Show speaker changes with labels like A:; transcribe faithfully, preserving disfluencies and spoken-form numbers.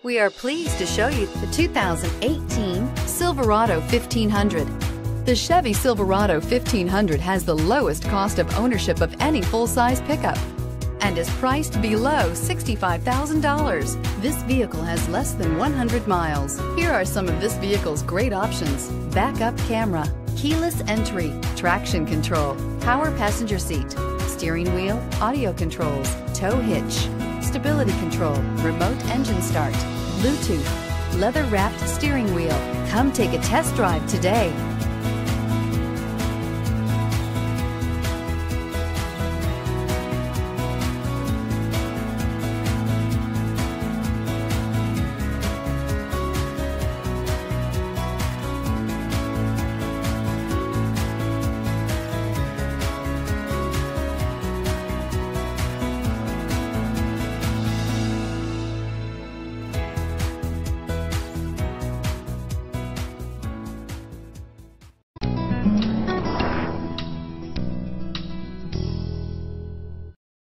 A: We are pleased to show you the two thousand eighteen Silverado fifteen hundred. The Chevy Silverado fifteen hundred has the lowest cost of ownership of any full-size pickup and is priced below sixty-five thousand dollars. This vehicle has less than one hundred miles. Here are some of this vehicle's great options: backup camera, keyless entry, traction control, power passenger seat, steering wheel audio controls, tow hitch, stability control, remote engine start, Bluetooth, leather-wrapped steering wheel. Come take a test drive today.